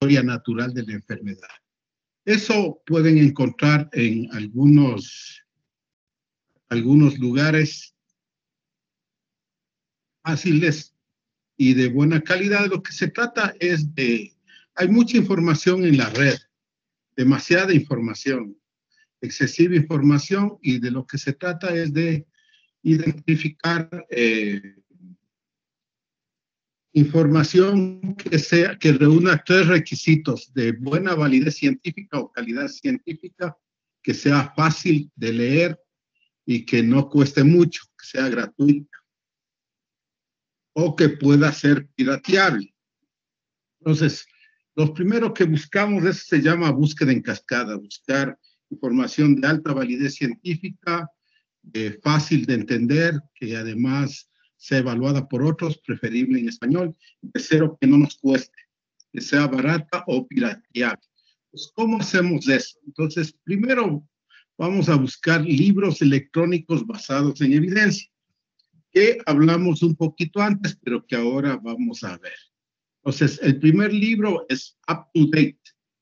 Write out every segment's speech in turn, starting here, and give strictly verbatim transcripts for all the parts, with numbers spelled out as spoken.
historia natural de la enfermedad. Eso pueden encontrar en algunos, algunos lugares fáciles y de buena calidad. Lo que se trata es de, hay mucha información en la red, demasiada información, excesiva información, y de lo que se trata es de identificar eh, información que sea, que reúna tres requisitos de buena validez científica o calidad científica, que sea fácil de leer y que no cueste mucho, que sea gratuita o que pueda ser pirateable. Entonces, lo primero que buscamos, eso se llama búsqueda en cascada, buscar información de alta validez científica, eh, fácil de entender, que además sea evaluada por otros, preferible en español, y tercero, que no nos cueste, que sea barata o pirateable. Pues, ¿cómo hacemos eso? Entonces, primero vamos a buscar libros electrónicos basados en evidencia, que hablamos un poquito antes, pero que ahora vamos a ver. Entonces, el primer libro es Up to Date.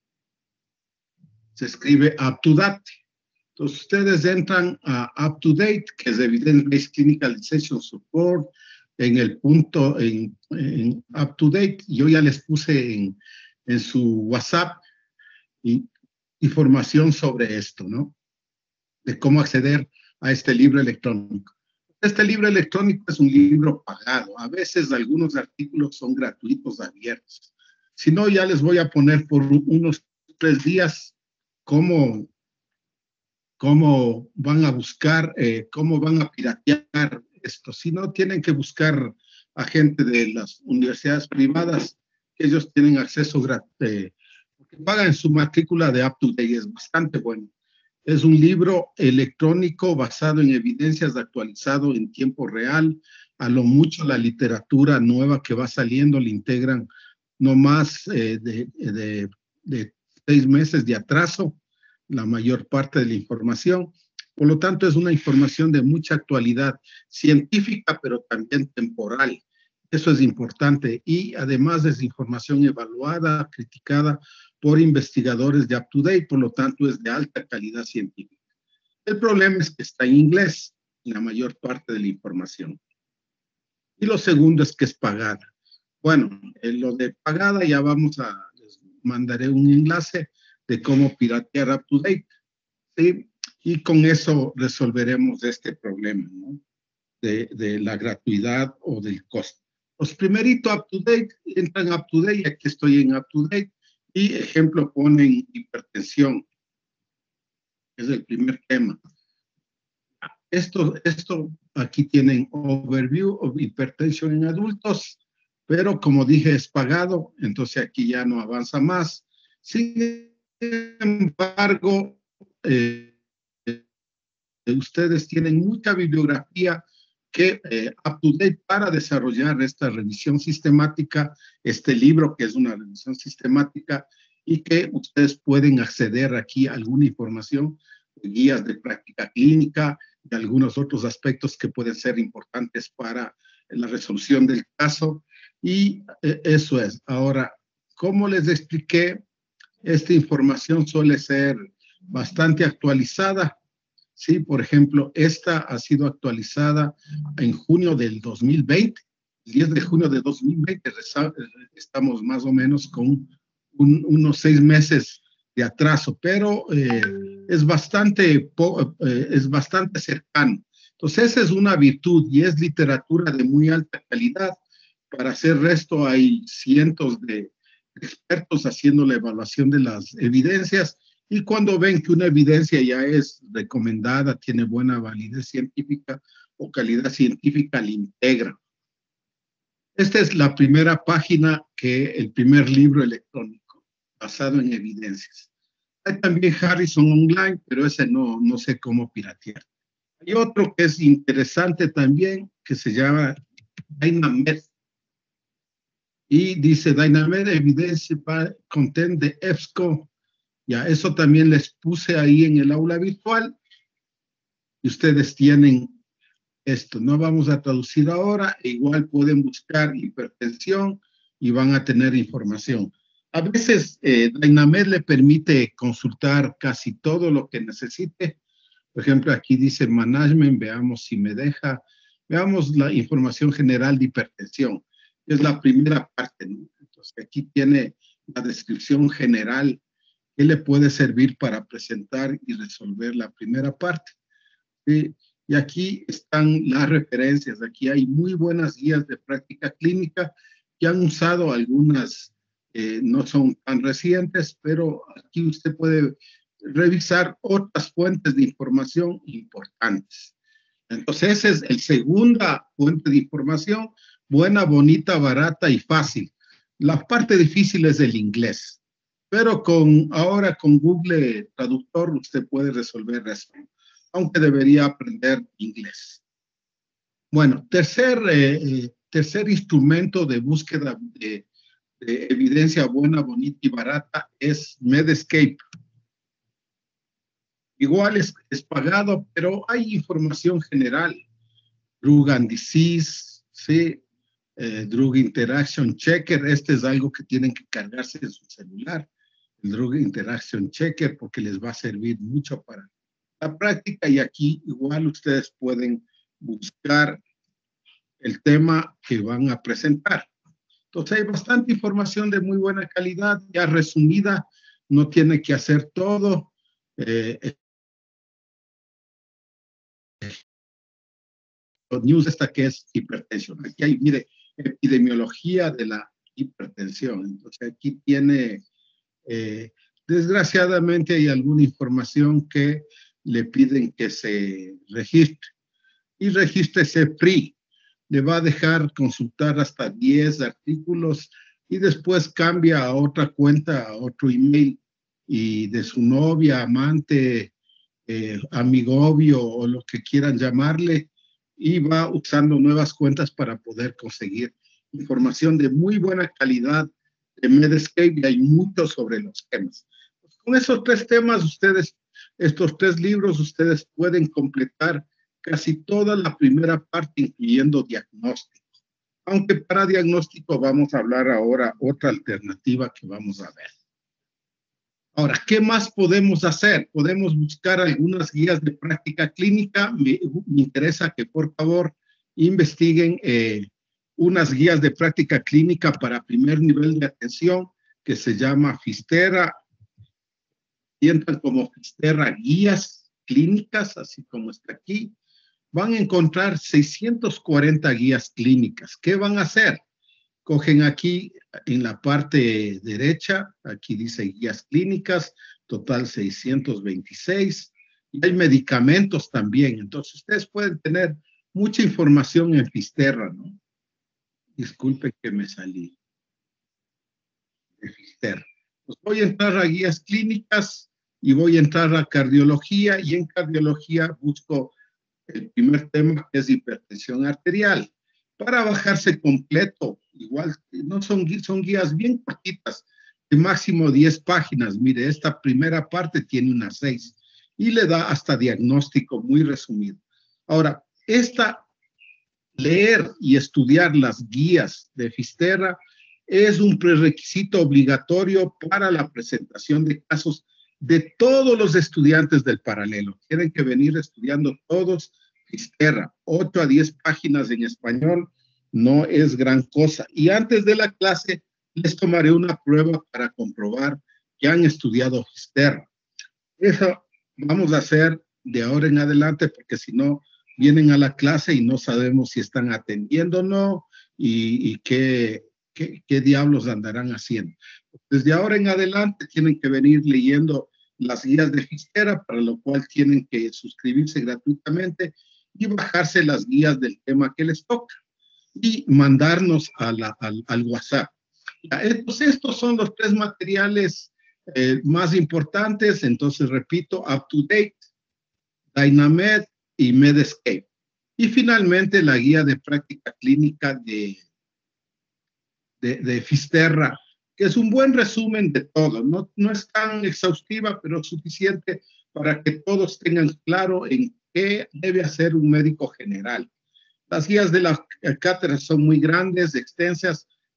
Se escribe Up to Date. Entonces, ustedes entran a Up to Date, que es Evidence-Based Clinicalization Support, en el punto, en, en Up to Date. Yo ya les puse en, en su WhatsApp y, información sobre esto, ¿no? De cómo acceder a este libro electrónico. Este libro electrónico es un libro pagado. A veces algunos artículos son gratuitos, abiertos. Si no, ya les voy a poner por unos tres días cómo, cómo van a buscar, eh, cómo van a piratear esto. Si no, tienen que buscar a gente de las universidades privadas, que ellos tienen acceso gratuito, eh, porque pagan su matrícula de Up to Date. Es bastante bueno. Es un libro electrónico basado en evidencias, actualizado en tiempo real. A lo mucho la literatura nueva que va saliendo le integran no más eh, de, de, de seis meses de atraso la mayor parte de la información. Por lo tanto, es una información de mucha actualidad científica, pero también temporal. Eso es importante. Y además es información evaluada, criticada por investigadores de Up to Date, por lo tanto es de alta calidad científica. El problema es que está en inglés, la mayor parte de la información. Y lo segundo es que es pagada. Bueno, en lo de pagada ya vamos a, les mandaré un enlace de cómo piratear Up to Date, ¿sí? Y con eso resolveremos este problema, ¿no? De, de la gratuidad o del costo. Los primeritos Up to Date, entran Up to Date, aquí estoy en Up to Date, y ejemplo ponen hipertensión, es el primer tema. Esto, esto aquí tienen overview of hipertensión en adultos, pero como dije es pagado, entonces aquí ya no avanza más. Sin embargo, eh, ustedes tienen mucha bibliografía que eh, up to date para desarrollar esta revisión sistemática, este libro que es una revisión sistemática, y que ustedes pueden acceder aquí a alguna información, guías de práctica clínica, de algunos otros aspectos que pueden ser importantes para la resolución del caso, y eh, eso es. Ahora, como les expliqué, esta información suele ser bastante actualizada. Sí, por ejemplo, esta ha sido actualizada en junio del dos mil veinte, el diez de junio de dos mil veinte, estamos más o menos con un, unos seis meses de atraso, pero eh, es, bastante, eh, es bastante cercano. Entonces, esa es una virtud y es literatura de muy alta calidad. Para hacer esto hay cientos de expertos haciendo la evaluación de las evidencias, y cuando ven que una evidencia ya es recomendada, tiene buena validez científica o calidad científica, la integran. Esta es la primera página, que el primer libro electrónico basado en evidencias. Hay también Harrison Online, pero ese no, no sé cómo piratear. Hay otro que es interesante también, que se llama Dynamed. Y dice Dynamed Evidence Content de E B S C O. Ya, eso también les puse ahí en el aula virtual. Y ustedes tienen esto. No vamos a traducir ahora. Igual pueden buscar hipertensión y van a tener información. A veces eh, Dynamed le permite consultar casi todo lo que necesite. Por ejemplo, aquí dice Management, veamos si me deja. Veamos la información general de hipertensión. Es la primera parte, ¿no? Entonces, aquí tiene la descripción general que le puede servir para presentar y resolver la primera parte. ¿Sí? Y aquí están las referencias. Aquí hay muy buenas guías de práctica clínica que han usado algunas, eh, no son tan recientes, pero aquí usted puede revisar otras fuentes de información importantes. Entonces, esa es el segunda fuente de información, buena, bonita, barata y fácil. La parte difícil es el inglés, pero con, ahora con Google Traductor usted puede resolver eso, aunque debería aprender inglés. Bueno, tercer, eh, tercer instrumento de búsqueda de, de evidencia buena, bonita y barata es Medscape. Igual es, es pagado, pero hay información general. Drug and Disease, ¿sí? Eh, Drug Interaction Checker, este es algo que tienen que cargarse en su celular, el Drug Interaction Checker, porque les va a servir mucho para la práctica y aquí igual ustedes pueden buscar el tema que van a presentar. Entonces hay bastante información de muy buena calidad, ya resumida, no tiene que hacer todo. Eh, los news esta que es hipertensión. Aquí hay, mire, epidemiología de la hipertensión. Entonces aquí tiene, eh, desgraciadamente hay alguna información que le piden que se registre. Y regístrese free. Le va a dejar consultar hasta diez artículos y después cambia a otra cuenta, a otro email y de su novia, amante, eh, amigovio o lo que quieran llamarle, y va usando nuevas cuentas para poder conseguir información de muy buena calidad de Medscape y hay mucho sobre los temas. Pues con esos tres temas, ustedes, estos tres libros, ustedes pueden completar casi toda la primera parte, incluyendo diagnóstico. Aunque para diagnóstico vamos a hablar ahora otra alternativa que vamos a ver. Ahora, ¿qué más podemos hacer? Podemos buscar algunas guías de práctica clínica. Me, me interesa que por favor investiguen eh, unas guías de práctica clínica para primer nivel de atención que se llama Fistera. Sientan como Fistera guías clínicas, así como está aquí. Van a encontrar seiscientas cuarenta guías clínicas. ¿Qué van a hacer? Cogen aquí en la parte derecha, aquí dice guías clínicas, total seiscientos veintiséis, y hay medicamentos también. Entonces, ustedes pueden tener mucha información en Fisterra, ¿no? Disculpe que me salí de Fisterra. Pues voy a entrar a guías clínicas y voy a entrar a cardiología, y en cardiología busco el primer tema, que es hipertensión arterial. Para bajarse completo, igual, no son, son guías bien cortitas, de máximo diez páginas. Mire, esta primera parte tiene unas seis y le da hasta diagnóstico muy resumido. Ahora, esta, leer y estudiar las guías de Fisterra es un prerequisito obligatorio para la presentación de casos de todos los estudiantes del paralelo. Tienen que venir estudiando todos Fisterra, ocho a diez páginas en español, no es gran cosa. Y antes de la clase les tomaré una prueba para comprobar que han estudiado Fisterra. Eso vamos a hacer de ahora en adelante, porque si no, vienen a la clase y no sabemos si están atendiendo o no, y, y qué, qué, qué diablos andarán haciendo. Desde ahora en adelante tienen que venir leyendo las guías de Fisterra, para lo cual tienen que suscribirse gratuitamente y bajarse las guías del tema que les toca y mandarnos a la, al, al WhatsApp. Entonces, estos son los tres materiales eh, más importantes. Entonces, repito, Up to Date, Dynamed y Medscape. Y finalmente, la guía de práctica clínica de, de, de Fisterra, que es un buen resumen de todo. No, no es tan exhaustiva, pero suficiente para que todos tengan claro en qué debe hacer un médico general. Las guías de la cátedra son muy grandes, extensas,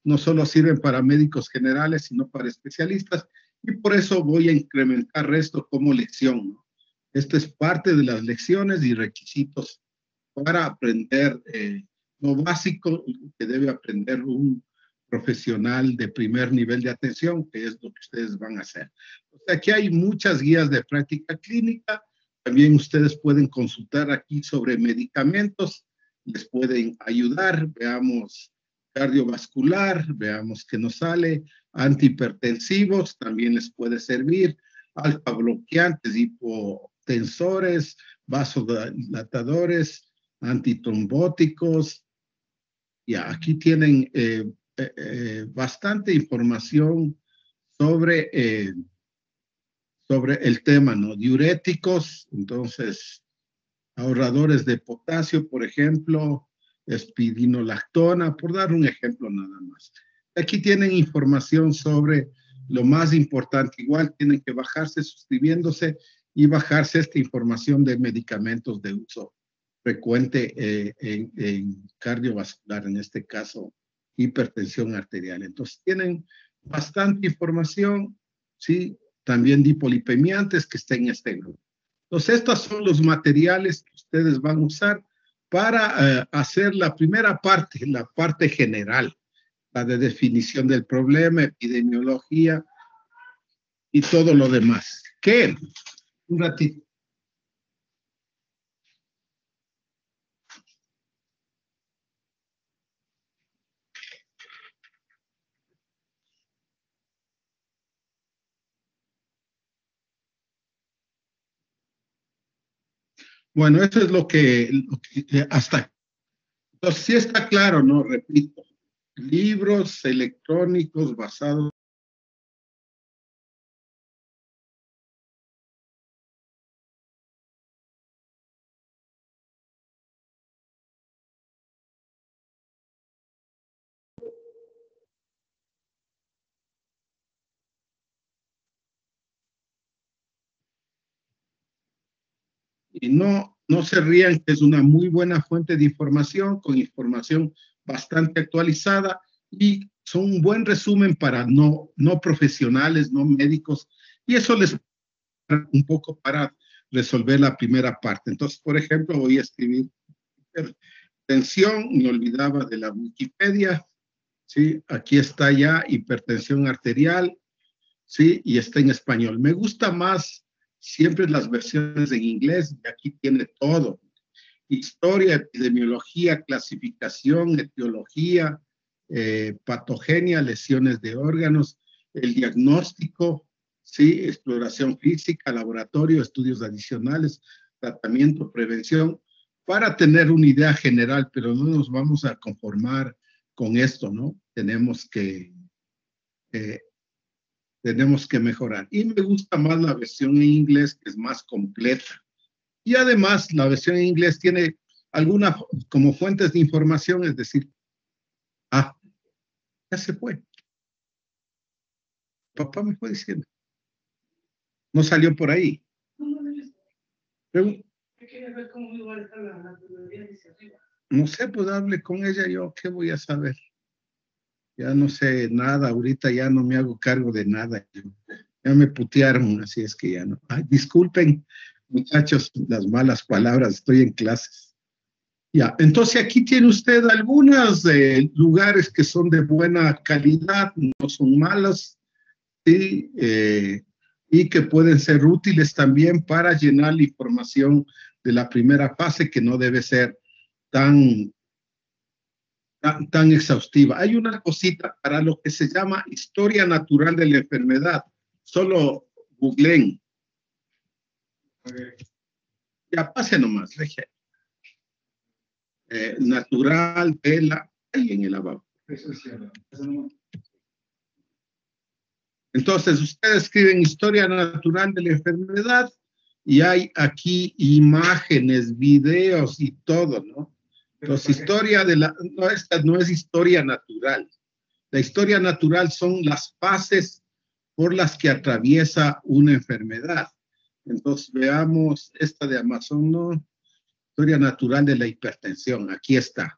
no solo sirven para médicos generales, sino para especialistas, y por eso voy a incrementar esto como lección, ¿no? Esto es parte de las lecciones y requisitos para aprender eh, lo básico que debe aprender un profesional de primer nivel de atención, que es lo que ustedes van a hacer. O sea, aquí hay muchas guías de práctica clínica. También ustedes pueden consultar aquí sobre medicamentos, les pueden ayudar. Veamos cardiovascular, veamos qué nos sale. Antihipertensivos también les puede servir. Alfa bloqueantes, hipotensores, vasodilatadores, antitrombóticos. Ya, aquí tienen eh, eh, eh, bastante información sobre, eh, sobre el tema, ¿no? Diuréticos, entonces, ahorradores de potasio, por ejemplo, espidinolactona, por dar un ejemplo nada más. Aquí tienen información sobre lo más importante. Igual tienen que bajarse suscribiéndose y bajarse esta información de medicamentos de uso frecuente eh, en, en cardiovascular, en este caso, hipertensión arterial. Entonces, tienen bastante información, ¿sí? También dipolipemiantes que está en este grupo. Entonces, estos son los materiales que ustedes van a usar para eh, hacer la primera parte, la parte general, la de definición del problema, epidemiología y todo lo demás. ¿Qué? Un ratito. Bueno, eso es lo que, lo que hasta. Entonces, sí está claro, ¿no? Repito, libros electrónicos basados. Y no, no se rían, que es una muy buena fuente de información, con información bastante actualizada y son un buen resumen para no, no profesionales, no médicos, y eso les un poco para resolver la primera parte. Entonces, por ejemplo, voy a escribir hipertensión, me olvidaba de la Wikipedia, ¿sí? Aquí está ya hipertensión arterial, ¿sí? Y está en español. Me gusta más siempre las versiones en inglés, y aquí tiene todo. Historia, epidemiología, clasificación, etiología, eh, patogenia, lesiones de órganos, el diagnóstico, ¿sí? Exploración física, laboratorio, estudios adicionales, tratamiento, prevención, para tener una idea general, pero no nos vamos a conformar con esto, ¿no? Tenemos que eh, tenemos que mejorar. Y me gusta más la versión en inglés, que es más completa. Y además, la versión en inglés tiene algunas como fuentes de información, es decir, ah, ya se fue. Papá me fue diciendo. No salió por ahí. Pero, no sé, pues hable con ella yo, ¿qué voy a saber? Ya no sé nada, ahorita ya no me hago cargo de nada. Ya me putearon, así es que ya no. Ay, disculpen, muchachos, las malas palabras, estoy en clases. Ya, entonces aquí tiene usted algunos eh, lugares que son de buena calidad, no son malos, ¿sí? eh, y que pueden ser útiles también para llenar la información de la primera fase, que no debe ser tan tan, tan exhaustiva. Hay una cosita para lo que se llama historia natural de la enfermedad. Solo googleen. Ya pase nomás, deje. Eh, natural, vela, ahí en el lavabo. Entonces, ustedes escriben historia natural de la enfermedad y hay aquí imágenes, videos y todo, ¿no? Entonces, historia de la, no, esta no es historia natural. La historia natural son las fases por las que atraviesa una enfermedad. Entonces, veamos esta de Amazon, ¿no? Historia natural de la hipertensión. Aquí está.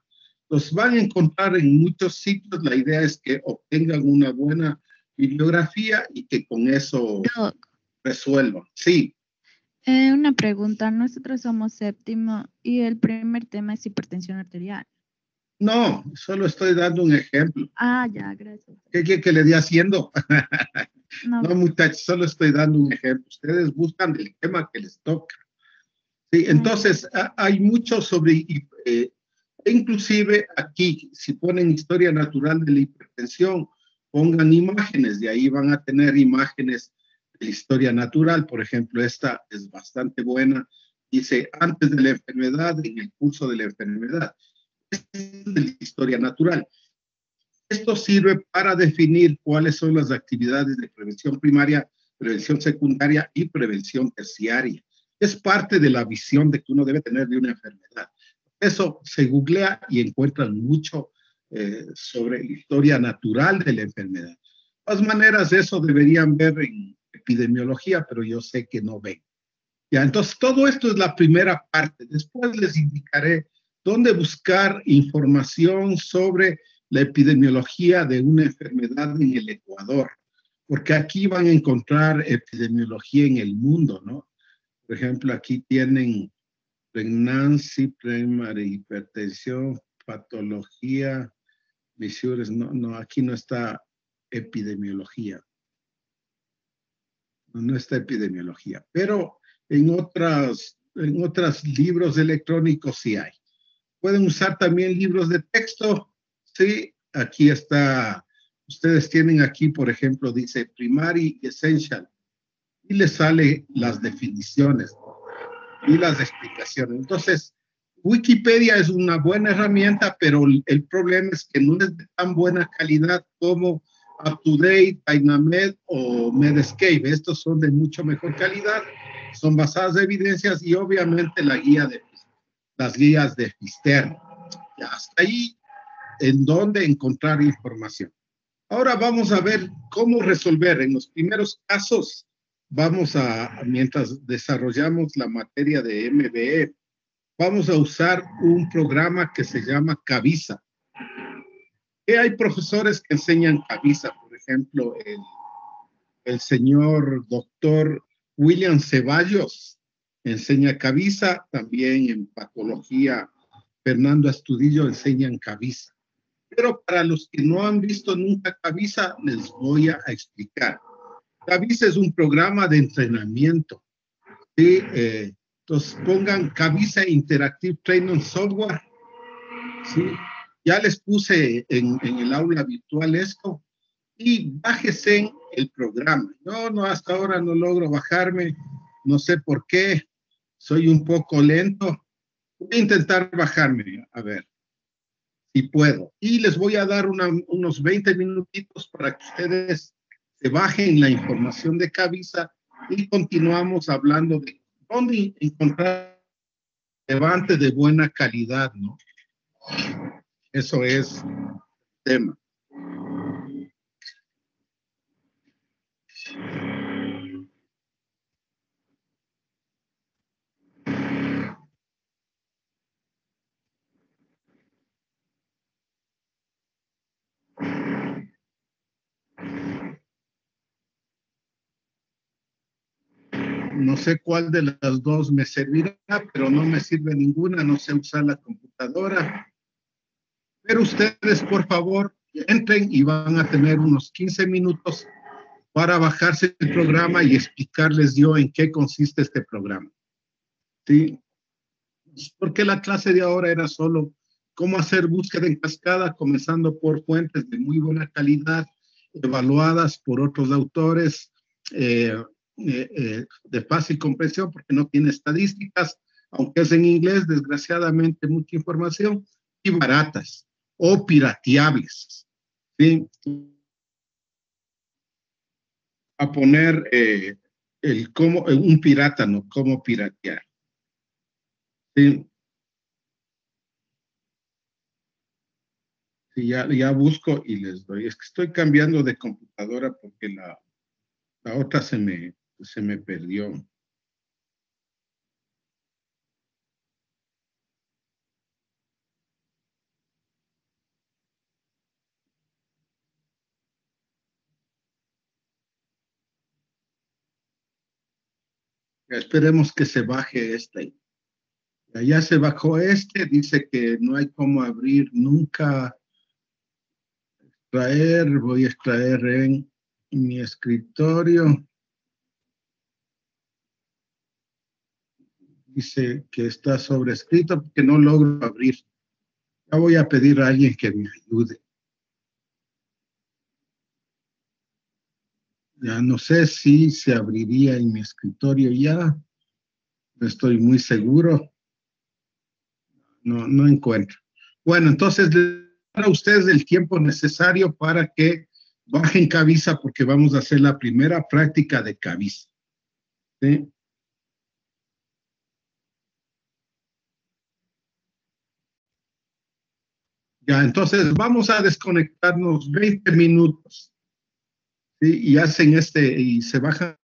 Los van a encontrar en muchos sitios. La idea es que obtengan una buena bibliografía y que con eso Doc, resuelvan. Sí, eh, una pregunta. Nosotros somos séptimo y el primer tema es hipertensión arterial. no, solo estoy dando un ejemplo. Ah, ya, gracias. ¿Qué quiere que le dé haciendo? No, No, muchachos, solo estoy dando un ejemplo. Ustedes buscan el tema que les toca. Sí, ah, entonces a- hay mucho sobre, eh, inclusive aquí, si ponen historia natural de la hipertensión, pongan imágenes, de ahí van a tener imágenes de la historia natural. Por ejemplo, esta es bastante buena. Dice, antes de la enfermedad, en el curso de la enfermedad. Esta es de la historia natural. Esto sirve para definir cuáles son las actividades de prevención primaria, prevención secundaria y prevención terciaria. Es parte de la visión de que uno debe tener de una enfermedad. Eso se googlea y encuentran mucho eh, sobre la historia natural de la enfermedad. De todas maneras, eso deberían ver en epidemiología, pero yo sé que no ven. Ya, entonces, todo esto es la primera parte. Después les indicaré dónde buscar información sobre la epidemiología de una enfermedad en el Ecuador, porque aquí van a encontrar epidemiología en el mundo, ¿no? Por ejemplo, aquí tienen pregnancy, primary, hipertensión, patología, visures, no, no, aquí no está epidemiología, no, no está epidemiología, pero en otras, en otros libros electrónicos sí hay. Pueden usar también libros de texto, sí, aquí está, ustedes tienen aquí, por ejemplo, dice primary essential, y les sale las definiciones y las explicaciones. Entonces, Wikipedia es una buena herramienta, pero el problema es que no es de tan buena calidad como UpToDate, Dynamed o Medscape. Estos son de mucho mejor calidad, son basadas en evidencias y obviamente la guía de, las guías de Fister. Ya hasta ahí en dónde encontrar información. Ahora vamos a ver cómo resolver. En los primeros casos, vamos a, mientras desarrollamos la materia de M B E, vamos a usar un programa que se llama Cavisa. Que hay profesores que enseñan Cavisa, por ejemplo, el, el señor doctor William Ceballos enseña Cavisa, también en patología Fernando Astudillo enseñan Cavisa. Pero para los que no han visto nunca Cavisa, les voy a explicar. Cavisa es un programa de entrenamiento. ¿Sí? Eh, entonces pongan Cavisa Interactive Training Software. ¿Sí? Ya les puse en, en el aula virtual esto y bájese el programa. Yo no, hasta ahora no logro bajarme, no sé por qué, soy un poco lento. Voy a intentar bajarme, a ver si puedo. Y les voy a dar una, unos veinte minutitos para que ustedes se bajen la información de Cavisa y continuamos hablando de dónde encontrar levante de buena calidad, ¿no? Eso es el tema. No sé cuál de las dos me servirá, pero no me sirve ninguna, no sé usar la computadora. Pero ustedes, por favor, entren y van a tener unos quince minutos para bajarse el programa y explicarles yo en qué consiste este programa. ¿Sí? Porque la clase de ahora era solo cómo hacer búsqueda en cascada, comenzando por fuentes de muy buena calidad, evaluadas por otros autores, eh, eh, eh, de fácil comprensión, porque no tiene estadísticas, aunque es en inglés, desgraciadamente mucha información, y baratas o pirateables. ¿Sí? A poner eh, el cómo, un pirata, no, cómo piratear. ¿Sí? Sí, ya, ya busco y les doy. Es que estoy cambiando de computadora porque la, la otra se me, se me perdió. Esperemos que se baje este. Ya se bajó este, dice que no hay cómo abrir nunca. Extraer, voy a extraer en mi escritorio. Dice que está sobrescrito porque no logro abrir. Ya voy a pedir a alguien que me ayude. Ya no sé si se abriría en mi escritorio ya. No estoy muy seguro. No, no encuentro. Bueno, entonces le a ustedes el tiempo necesario para que bajen Cabisa porque vamos a hacer la primera práctica de Cabisa. ¿Sí? Ya, entonces vamos a desconectarnos veinte minutos. ¿Sí? Y hacen este, y se bajan